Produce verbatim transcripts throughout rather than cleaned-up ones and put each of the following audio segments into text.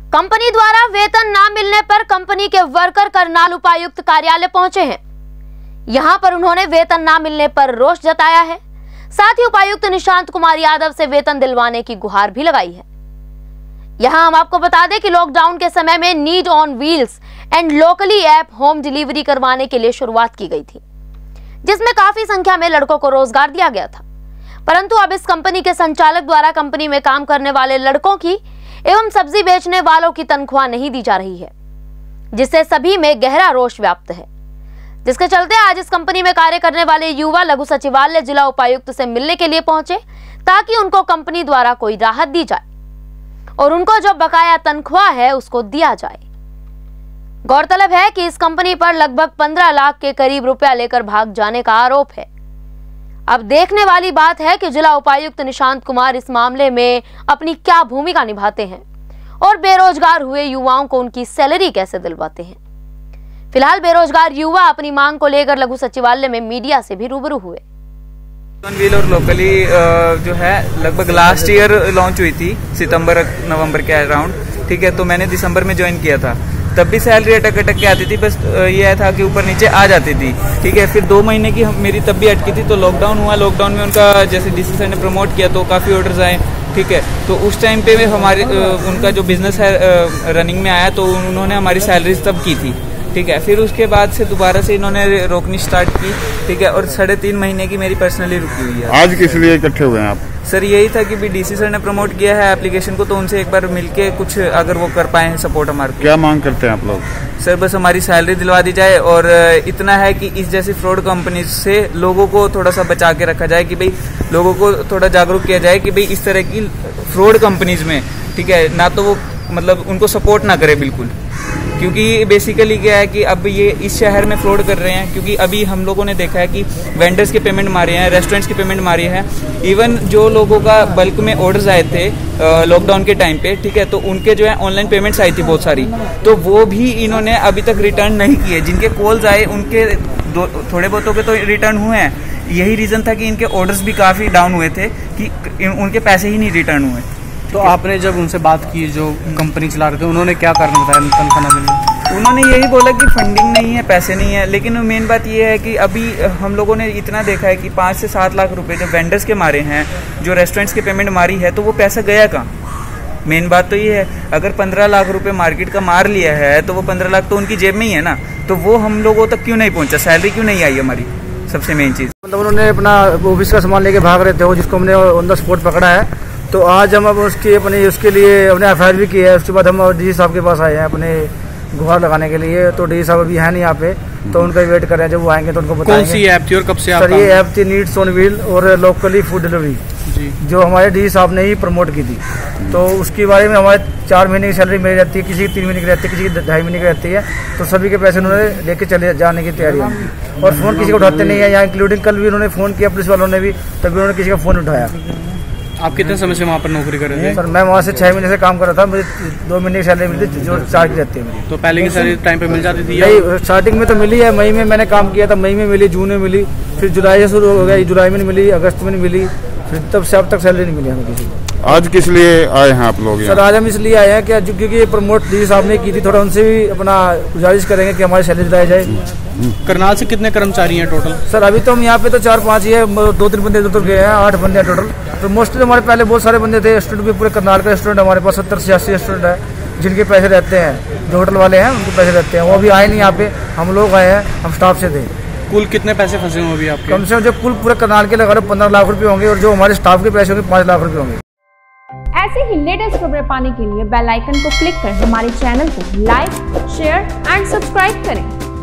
Company द्वारा वेतन ना मिलने पर कंपनी के वर्कर करनाल उपायुक्त कार्यालय पहुंचे हैं। यहां पर उन्होंने वेतन ना मिलने पर रोष जताया है। साथ ही उपायुक्त निशांत कुमार यादव से वेतन दिलवाने की गुहार भी लगाई है। यहां हम आपको बता दें कि लॉकडाउन के समय में need on wheels and locally app home delivery करवाने के लिए शुरुआत की गई थी, जिसमें काफी संख्या में लड़कों को रोजगार दिया गया था। परंतु अब इस कंपनी के संचालक द्वारा कंपनी में काम करने वाले लड़कों की एवं सब्जी बेचने वालों की तनख्वाह नहीं दी जा रही है, जिससे सभी में गहरा रोष व्याप्त है। जिसके चलते आज इस कंपनी में कार्य करने वाले युवा लघु सचिवालय जिला उपायुक्त से मिलने के लिए पहुंचे, ताकि उनको कंपनी द्वारा कोई राहत दी जाए और उनको जो बकाया तनख्वाह है उसको दिया जाए। गौरतलब है कि इस कंपनी पर लगभग पंद्रह लाख के करीब रुपया लेकर भाग जाने का आरोप है। अब देखने वाली बात है कि जिला उपायुक्त निशांत कुमार इस मामले में अपनी क्या भूमिका निभाते हैं और बेरोजगार हुए युवाओं को उनकी सैलरी कैसे दिलवाते हैं। फिलहाल बेरोजगार युवा अपनी मांग को लेकर लघु सचिवालय में मीडिया से भी रूबरू हुए। व्हील और लोकली जो है लगभग लास्ट ईयर लॉन्च हुई थी, सितंबर नवंबर के अराउंड, ठीक है। तो मैंने दिसंबर में ज्वाइन किया था, तब भी सैलरी अटक अटक के आती थी, बस ये था कि ऊपर नीचे आ जाती थी, ठीक है। फिर दो महीने की मेरी तब भी अटकी थी, तो लॉकडाउन हुआ। लॉकडाउन में उनका जैसे डीसी सर ने प्रमोट किया तो काफ़ी ऑर्डर्स आए, ठीक है। तो उस टाइम पे हमारे उनका जो बिजनेस है रनिंग में आया, तो उन्होंने हमारी सैलरीज तब की थी, ठीक है। फिर उसके बाद से दोबारा से इन्होंने रोकनी स्टार्ट की, ठीक है। और साढ़े तीन महीने की मेरी पर्सनली रुकी हुई है। आज किस लिए इकट्ठे हुए हैं आप? सर यही था कि भी डीसी सर ने प्रमोट किया है एप्लीकेशन को, तो उनसे एक बार मिलके कुछ अगर वो कर पाए हैं सपोर्ट हमारे को। क्या मांग करते हैं आप लोग? सर बस हमारी सैलरी दिलवा दी जाए, और इतना है कि इस जैसी फ्रॉड कंपनी से लोगों को थोड़ा सा बचा के रखा जाए, कि भाई लोगों को थोड़ा जागरूक किया जाए कि भाई इस तरह की फ्रॉड कंपनीज में, ठीक है, ना तो वो मतलब उनको सपोर्ट ना करे बिल्कुल। क्योंकि बेसिकली क्या है कि अब ये इस शहर में फ्रॉड कर रहे हैं, क्योंकि अभी हम लोगों ने देखा है कि वेंडर्स के पेमेंट मारे हैं, रेस्टोरेंट्स की पेमेंट मारी है। इवन जो लोगों का बल्क में ऑर्डर्स आए थे लॉकडाउन के टाइम पे, ठीक है, तो उनके जो है ऑनलाइन पेमेंट्स आई थी बहुत सारी, तो वो भी इन्होंने अभी तक रिटर्न नहीं किए। जिनके कॉल्स आए उनके दो थोड़े बहुतों के तो रिटर्न हुए हैं। यही रीज़न था कि इनके ऑर्डर्स भी काफ़ी डाउन हुए थे, कि उनके पैसे ही नहीं रिटर्न हुए। तो आपने जब उनसे बात की, जो कंपनी चला रहे थे, उन्होंने क्या कारण बताया तनख्वाह न मिलने? उन्होंने यही बोला कि फंडिंग नहीं है, पैसे नहीं है। लेकिन मेन बात ये है कि अभी हम लोगों ने इतना देखा है कि पाँच से सात लाख रुपए जो वेंडर्स के मारे हैं, जो रेस्टोरेंट्स के पेमेंट मारी है, तो वो पैसा गया कहाँ? मेन बात तो ये है, अगर पंद्रह लाख रुपए मार्केट का मार लिया है, तो वो पंद्रह लाख तो उनकी जेब में ही है ना, तो वो हम लोगों तक क्यों नहीं पहुँचा? सैलरी क्यों नहीं आई हमारी? सबसे मेन चीज़ मतलब उन्होंने अपना ऑफिस का सामान लेके भाग रहे थे, वो जिसको हमने ऑन द स्पॉट पकड़ा है। तो आज हम अब उसकी अपनी उसके लिए अपने एफ आई आर भी किया है। उसके बाद हम डी साहब के पास आए हैं अपने गुहार लगाने के लिए। तो डी साहब अभी है नहीं यहाँ पे, तो उनका वेट कर रहे हैं, जब वो आएंगे तो उनको बताएंगे। कौन सी ऐप थी और कब से? सर ये ऐप थी नीड्स ऑन व्हील और लोकली फूड डिलीवरी जी, जो हमारे डी साहब ने ही प्रमोट की थी। तो उसके बारे में हमारे चार महीने की सैलरी मिल जाती है, किसी की तीन महीने की रहती है, किसी की ढाई महीने की रहती है। तो सभी के पैसे उन्होंने लेके चले जाने की तैयारी है, और फ़ोन किसी को उठाते नहीं है यहाँ, इंक्लूडिंग कल भी उन्होंने फ़ोन किया पुलिस वालों ने भी, तभी उन्होंने किसी का फ़ोन उठाया। आप कितने समय से वहाँ पर नौकरी कर रहे थे? सर मैं वहाँ से छह महीने से काम कर रहा था, मुझे दो महीने की सैलरी मिलती थी, जो चार्ज की रहती है मेरी। तो पहले की सैलरी टाइम पे मिल जाती थी? नहीं, स्टार्टिंग में तो मिली है, मई में मैंने काम किया था, मई में मिली, जून में मिली, फिर जुलाई से शुरू हो गया, जुलाई में नहीं मिली, अगस्त में नहीं मिली, फिर तब से अब तक सैलरी नहीं मिली हमें किसी को। आज किस लिए आए हैं आप लोग? सर आज हम इसलिए आए हैं कि क्योंकि ये प्रमोट डी साहब ने की थी, थोड़ा उनसे भी अपना गुजारिश करेंगे कि हमारी सैलरी दिलाई जाए। करनाल से कितने कर्मचारी हैं टोटल? सर अभी तो हम यहाँ पे तो चार पाँच ही है, दो तीन बंदे उधर गए हैं, आठ बंदे हैं टोटल। तो मोस्टली हमारे पहले बहुत सारे बंदे थे, रेस्टोरेंट भी पूरे करनाल का रेस्टोरेंट हमारे पास सत्तर छियासी रेस्टोरेंट है, जिनके पैसे रहते हैं, जो होटल वाले हैं उनके पैसे रहते हैं, वो अभी आए नहीं यहाँ पे, हम लोग आए हैं, हम स्टाफ से थे। कुल कितने पैसे फंसे हुए अभी आपके? कम से कम जो कुल पूरे करनाल के लगा लो पंद्रह लाख रुपए होंगे, और जो हमारे स्टाफ के पैसे होंगे पाँच लाख रुपए होंगे। ऐसे ही लेटेस्ट खबरें पाने के लिए बेल आइकन को क्लिक कर हमारे चैनल को लाइक, शेयर एंड सब्सक्राइब करें।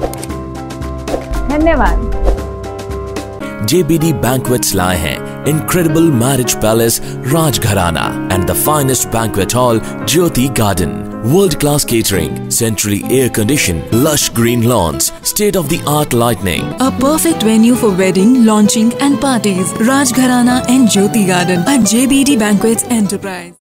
धन्यवाद। J B D Banquets लाए हैं incredible marriage palace Rajgharana and the finest banquet hall Jyoti Garden. World-class catering, centrally air-conditioned, lush green lawns, state-of-the-art lighting. A perfect venue for wedding, launching and parties. Rajgharana and Jyoti Garden at J B D Banquets Enterprise.